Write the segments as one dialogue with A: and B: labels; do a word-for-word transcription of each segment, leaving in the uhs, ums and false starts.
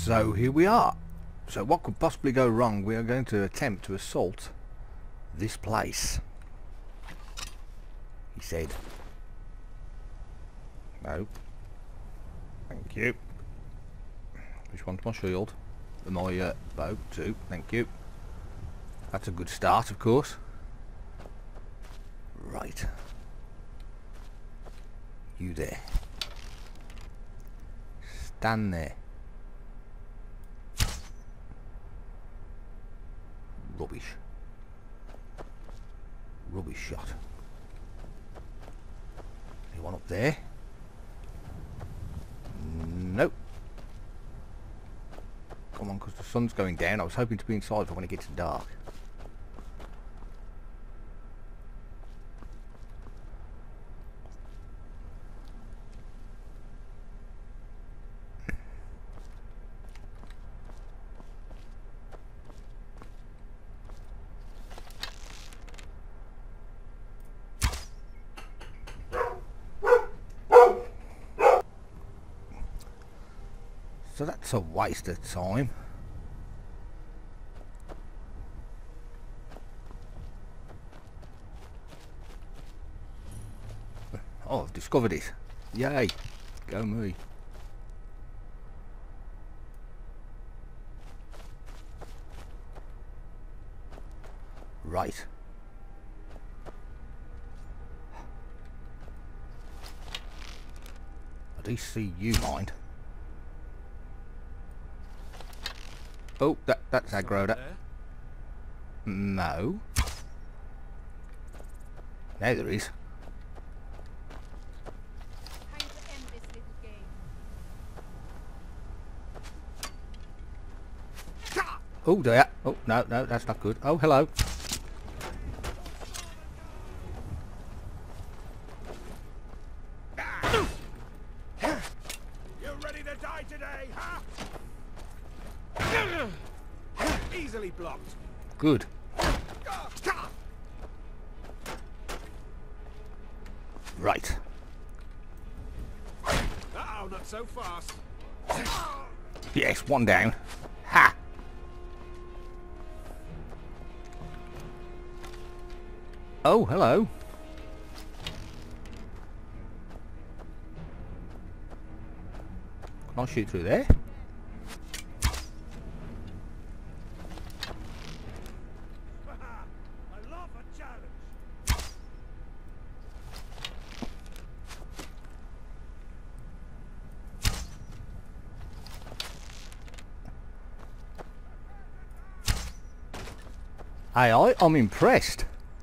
A: So here we are. So what could possibly go wrong? We are going to attempt to assault this place. He said. No. Thank you. Which one's my shield? And my uh, bow too. Thank you. That's a good start, of course. Right. You there. Stand there. Rubbish. Rubbish shot. Anyone up there? Nope. Come on, because the sun's going down. I was hoping to be inside for when it gets dark. So that's a waste of time. Oh, I've discovered it. Yay. Go me. Right. I do see you, mind. Oh, that that's aggro. That. No. Now there is.
B: Time to end this little game.
A: Oh, there. Oh, no, no, that's not good. Oh, hello.
C: You ready to die today, huh? Easily blocked.
A: Good. Right.
C: Uh-oh, not so fast.
A: Yes, one down. Ha! Oh, hello. Can I shoot through there?
C: I love a challenge.
A: Aye, aye, I'm impressed.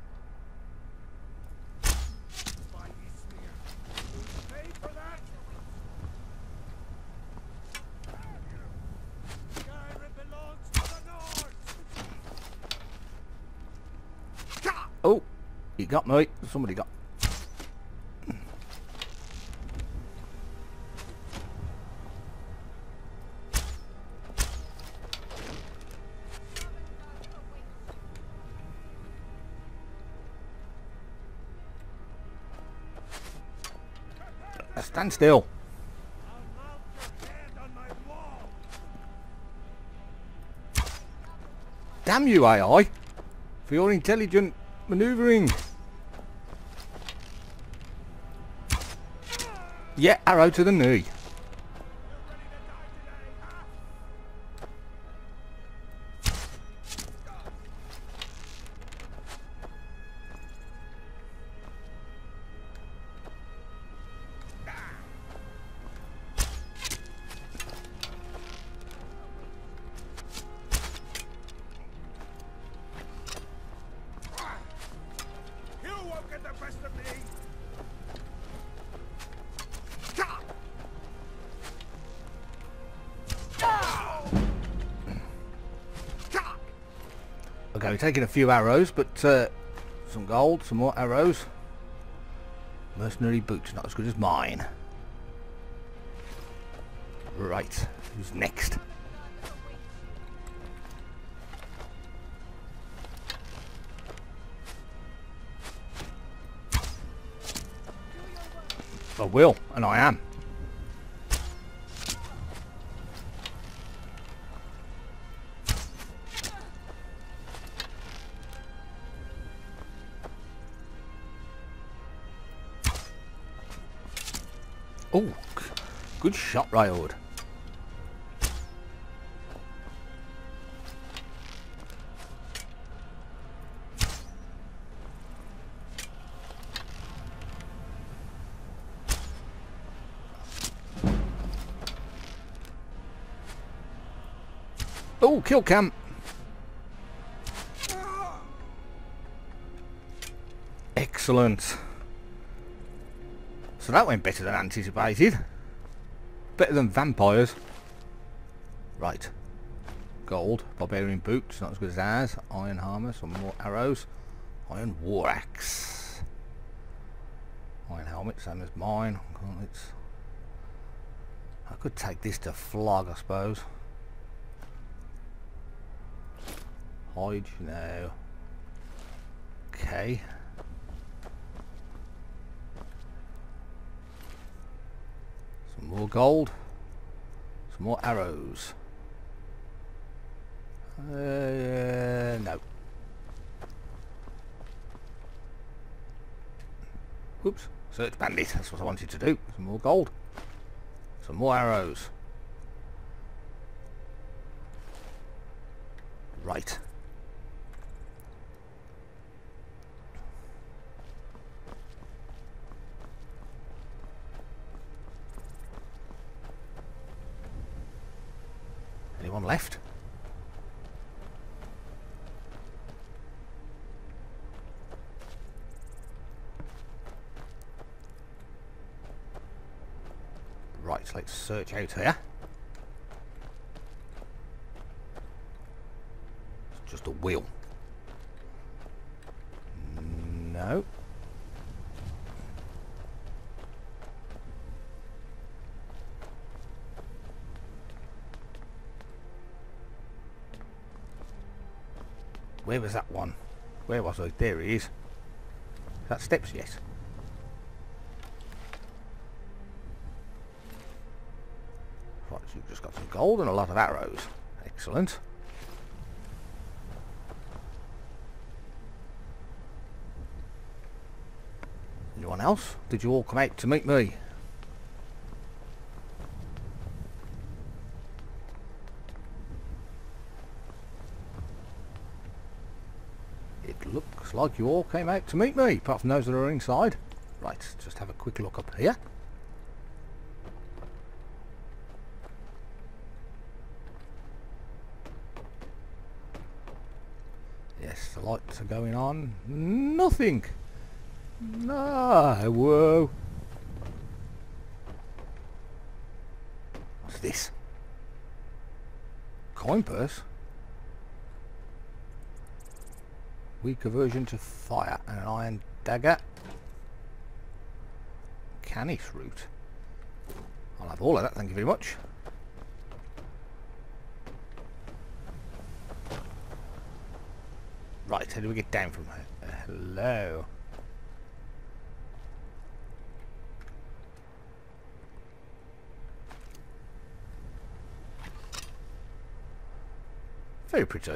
C: Pay for that. Skyrim belongs to the North.
A: Oh, you got me. Somebody got. Stand still.
C: I'll mount your head on my wall.
A: Damn you, A I, for your intelligent manoeuvring. Yeah, arrow to the knee.
C: You won't get the best of me.
A: Okay, we're taking a few arrows, but uh, some gold, some more arrows. Mercenary boots, not as good as mine. Right, who's next? I will, and I am. Oh, good shot, Railwood. Oh, kill cam. Excellent. So that went better than anticipated. Better than vampires. Right. Gold. Barbarian boots. Not as good as ours. Iron armour. Some more arrows. Iron war axe. Iron helmet. Same as mine. Gauntlets. I could take this to flog, I suppose. Hide. No. Okay. Some more gold. Some more arrows. Uh, no. Oops. Search bandit. That's what I wanted to do. Some more gold. Some more arrows. Right. Anyone left? Right, let's search out here. It's just a wheel. No. Where was that one? Where was I? There he is. Is that steps? Yes. Right, so you've just got some gold and a lot of arrows. Excellent. Anyone else? Did you all come out to meet me? It looks like you all came out to meet me, apart from those that are inside. Right, just have a quick look up here. Yes, the lights are going on. Nothing. No, whoa. What's this? Coin purse? Weak aversion to fire and an iron dagger. Canis root. I'll have all of that, thank you very much. Right, how do we get down from here? Uh, hello. Very pretty.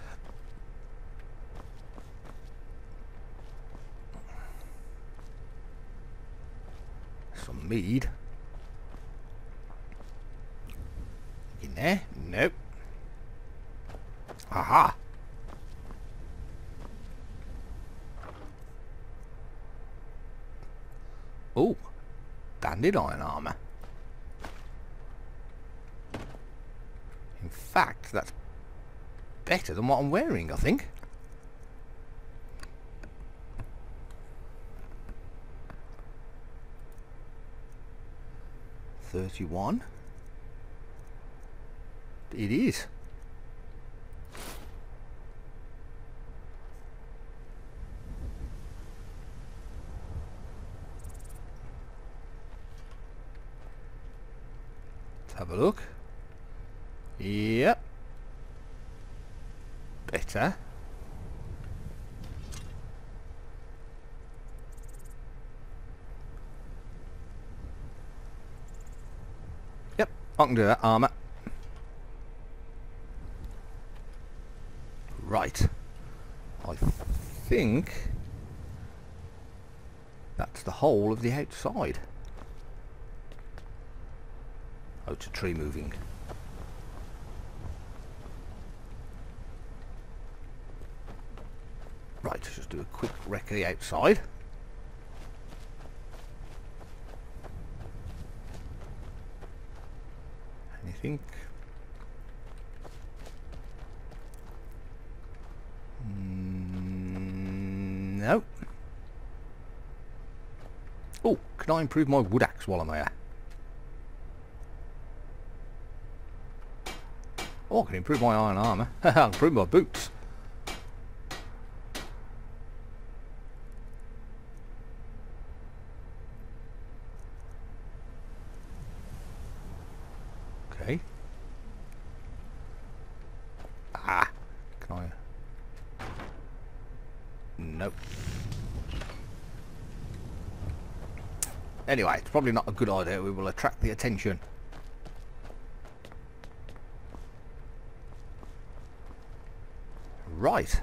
A: Some mead. In there? Nope. Aha! Oh, banded iron armour. In fact, that's better than what I'm wearing, I think. thirty-one. It is. Let's have a look. Yep. Better. Yep, I can do that armour. Right. I think that's the whole of the outside. Oh, it's a tree moving. Right, let's just do a quick recce outside. Anything? Mm, no. Oh, can I improve my wood axe while I'm here? Oh, I can improve my iron armour. I can improve my boots. Okay. Ah, can I? Nope. Anyway, it's probably not a good idea. We will attract the attention. Right.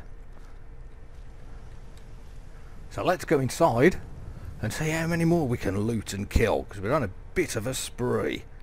A: So let's go inside and see how many more we can loot and kill, because we're on a bit of a spree.